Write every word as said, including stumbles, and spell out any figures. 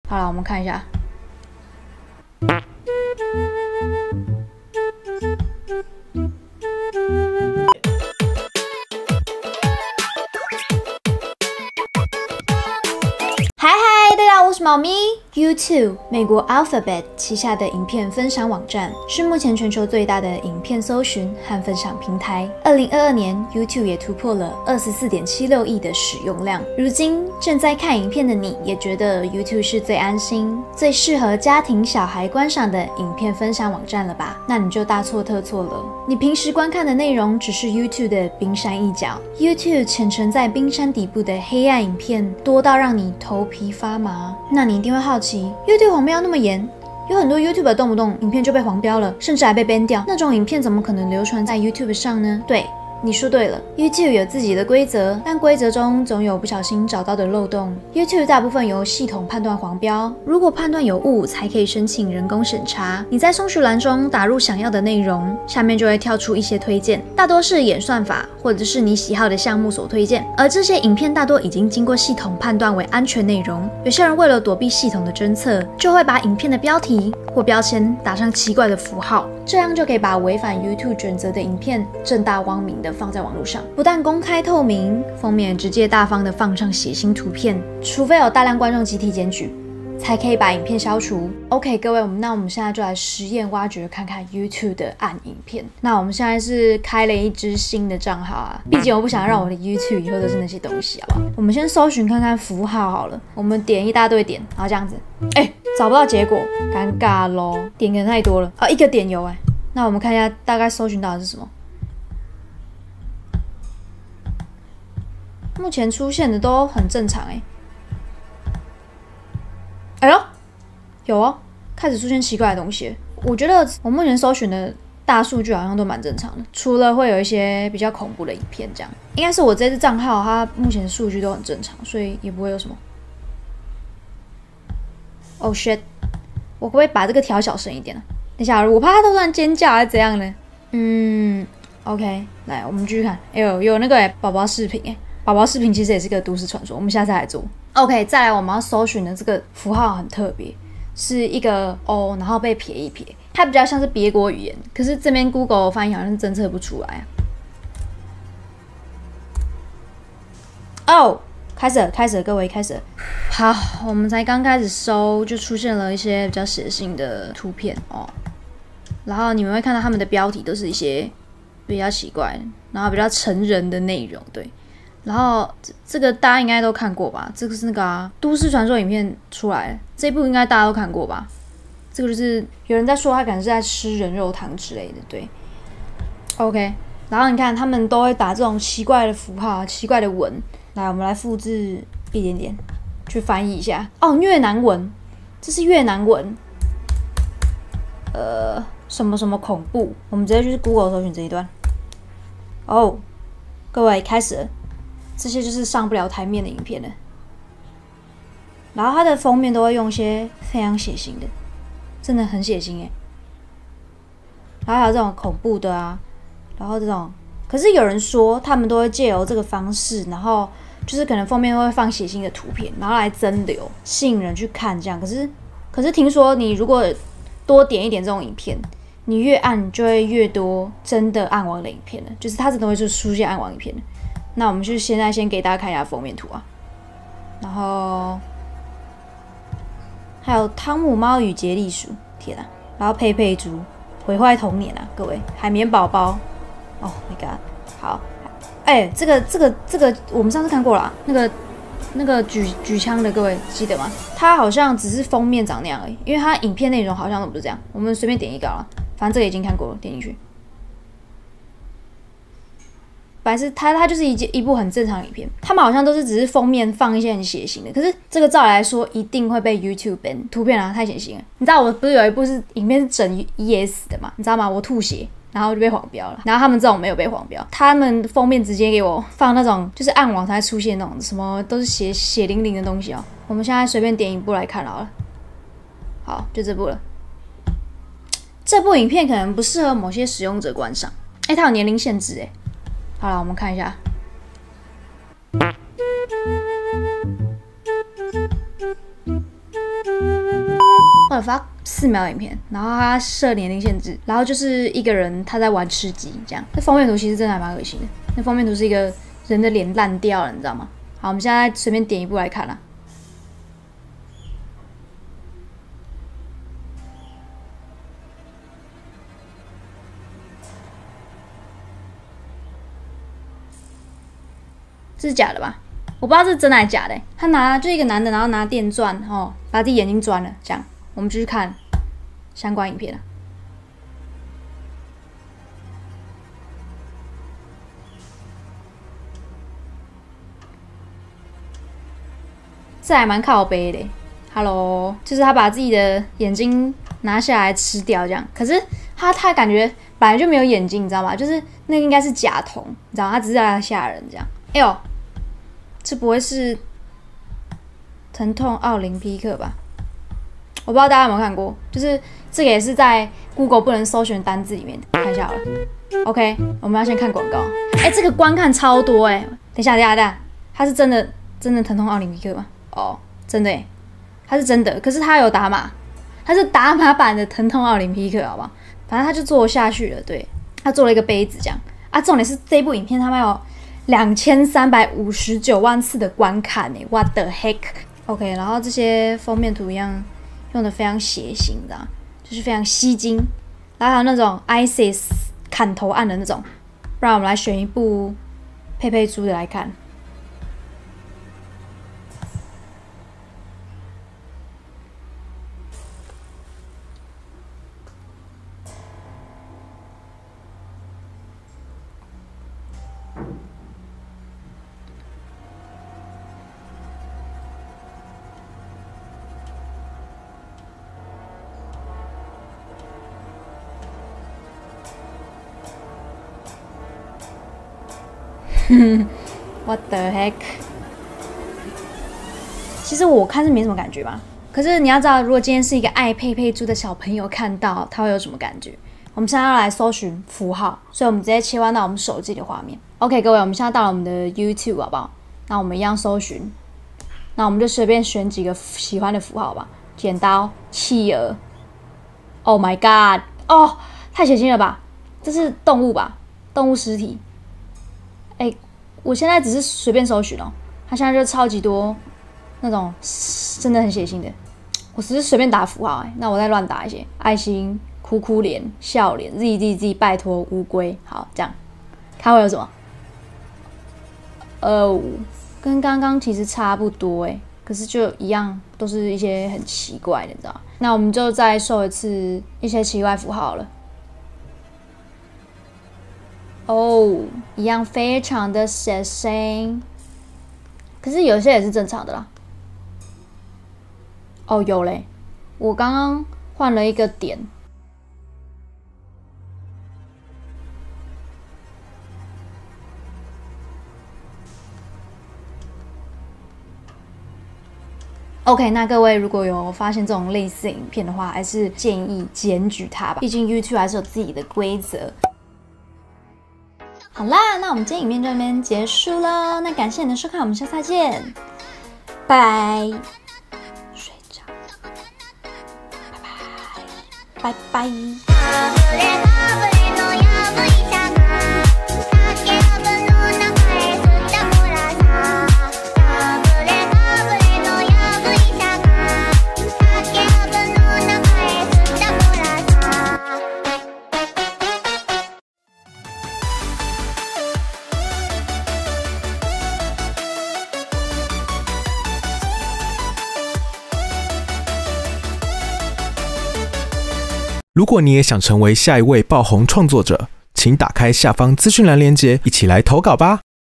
好了，我们看一下。嗨嗨，大家好，我是猫咪。YouTube 美国 Alphabet 旗下的影片分享网站，是目前全球最大的影片搜寻和分享平台。二零二二年 ，YouTube 也突破了二十四点七六亿的使用量。如今正在看影片的你，也觉得 YouTube 是最安心、最适合家庭小孩观赏的影片分享网站了吧？那你就大错特错了。你平时观看的内容只是 YouTube 的冰山一角。YouTube 潜藏在冰山底部的黑暗影片多到让你头皮发麻。那你一定会好奇 ，YouTube 黄标那么严，有很多 YouTuber 动不动影片就被黄标了，甚至还被 ban 掉，那种影片怎么可能流传在 YouTube 上呢？对。你说对了 ，YouTube 有自己的规则，但规则中总有不小心找到的漏洞。YouTube 大部分由系统判断黄标，如果判断有误，才可以申请人工审查。你在搜寻栏中打入想要的内容，下面就会跳出一些推荐，大多是演算法或者是你喜好的项目所推荐。而这些影片大多已经经过系统判断为安全内容。有些人为了躲避系统的侦测，就会把影片的标题或标签打上奇怪的符号，这样就可以把违反 YouTube 准则的影片正大光明的放在网络上，不但公开透明，封面直接大方的放上血腥图片，除非有大量观众集体检举，才可以把影片消除。OK， 各位，那我们现在就来实验挖掘看看 YouTube 的暗影片。那我们现在是开了一支新的账号啊，毕竟我不想让我的 YouTube 以后都是那些东西，好不好？我们先搜寻看看符号好了，我们点一大堆点，然后这样子，哎、欸，找不到结果，尴尬咯，点可能太多了啊，一个点有哎、欸。那我们看一下大概搜寻到的是什么。目前出现的都很正常哎、欸，哎呦，有哦，开始出现奇怪的东西。我觉得我目前搜寻的大数据好像都蛮正常的，除了会有一些比较恐怖的影片，这样应该是我这支账号它目前数据都很正常，所以也不会有什么。Oh shit， 我可不可以把这个调小声一点呢、啊？等一下，我怕它突然尖叫还是怎样呢？嗯 ，OK， 来，我们继续看。哎呦，有那个宝宝视频哎。宝宝视频其实也是个都市传说，我们下次来做。OK， 再来我们要搜寻的这个符号很特别，是一个 O， 然后被撇一撇，它比较像是别国语言，可是这边 Google 翻译好像侦测不出来啊。哦，开始了，开始了，各位开始了。好，我们才刚开始搜，就出现了一些比较血腥的图片哦，然后你们会看到他们的标题都是一些比较奇怪，然后比较成人的内容，对。然后这这个大家应该都看过吧？这个是那个啊，都市传说影片出来，这一部应该大家都看过吧？这个就是有人在说他可能是在吃人肉汤之类的，对。OK， 然后你看他们都会打这种奇怪的符号、奇怪的文，来，我们来复制一点点，去翻译一下。哦，越南文，这是越南文，呃，什么什么恐怖，我们直接去 Google 搜寻这一段。哦，各位开始了。这些就是上不了台面的影片了，然后它的封面都会用一些非常血腥的，真的很血腥耶。然后还有这种恐怖的啊，然后这种，可是有人说他们都会借由这个方式，然后就是可能封面会放血腥的图片，然后来增流，吸引人去看这样。可是，可是听说你如果多点一点这种影片，你越按就会越多真的暗网的影片了，就是它真的会就出现暗网影片了。那我们就现在先给大家看一下封面图啊，然后还有汤姆猫与杰利鼠，天啊，然后佩佩猪毁坏童年啊，各位海绵宝宝 ，Oh my god， 好，哎、欸，这个这个这个我们上次看过了、啊，那个那个举举枪的，各位记得吗？它好像只是封面长那样而已，因为它影片内容好像都不是这样。我们随便点一个啊，反正这个已经看过了，点进去。本来是它，它就是一一部很正常的影片，他们好像都是只是封面放一些很血腥的，可是这个照理来说一定会被 YouTube ban， 图片啊太血腥了。你知道我不是有一部是影片是整噎死的嘛？你知道吗？我吐血，然后就被黄标了。然后他们这种没有被黄标，他们封面直接给我放那种就是暗网才出现那种什么都是血血淋淋的东西哦。我们现在随便点一部来看好了，好，就这部了。这部影片可能不适合某些使用者观赏，哎、欸，它有年龄限制哎。好了，我们看一下。 的发四秒影片，然后他设年龄限制，然后就是一个人他在玩吃鸡这样。那封面图其实真的还蛮恶心的，那封面图是一个人的脸烂掉了，你知道吗？好，我们现在随便点一部来看啦。这是假的吧？我不知道这是真的还是假的、欸。他拿就一个男的，然后拿电钻哦，把自己眼睛钻了，这样。我们继续看相关影片啊。这还蛮靠背的、欸。Hello， 就是他把自己的眼睛拿下来吃掉，这样。可是他他感觉本来就没有眼睛，你知道吗？就是那个应该是假瞳，你知道吗？他只是在吓人这样。哎呦！这不会是疼痛奥林匹克吧？我不知道大家有没有看过，就是这个也是在 Google 不能搜寻单字里面，看一下好了。OK， 我们要先看广告。哎、欸，这个观看超多哎、欸！等一下，等一下，等一下，它是真的真的疼痛奥林匹克吗？哦，真的哎、欸，它是真的，可是它有打码，它是打码版的疼痛奥林匹克，好不好？反正他就做下去了，对，他做了一个杯子这样啊。重点是这部影片他们有两千三百五十九万次的观看诶 ，What the heck？ OK， 然后这些封面图一样用的非常血腥的，就是非常吸睛，然后还有那种 I S I S 砍头案的那种。不然我们来选一部佩佩猪的来看。What the heck？ 其实我看是没什么感觉吧，可是你要知道，如果今天是一个爱佩佩猪的小朋友看到，他会有什么感觉？我们现在要来搜寻符号，所以我们直接切换到我们手机的画面。OK， 各位，我们现在到了我们的 YouTube， 好不好？那我们一样搜寻，那我们就随便选几个喜欢的符号吧。剪刀、企鹅 ，Oh my God， 哦，太血腥了吧？这是动物吧？动物尸体。哎、欸，我现在只是随便搜寻哦，它现在就超级多那种真的很血腥的。我只是随便打符号、欸，哎，那我再乱打一些爱心、哭哭脸、笑脸、Z Z Z， 拜托乌龟，好，这样，它会有什么？呃，跟刚刚其实差不多哎、欸，可是就一样，都是一些很奇怪的，你知道？那我们就再搜一次一些奇怪符号了。哦，一样非常的血腥，可是有些也是正常的啦。哦，有嘞，我刚刚换了一个点。OK， 那各位如果有发现这种类似的影片的话，还是建议检举它吧，毕竟 YouTube 还是有自己的规则。好啦，那我们今天影片就到这边结束了。那感谢你的收看，我们下次再见，拜拜。睡觉，拜拜，拜拜。 如果你也想成为下一位爆红创作者，请打开下方资讯栏连结，一起来投稿吧。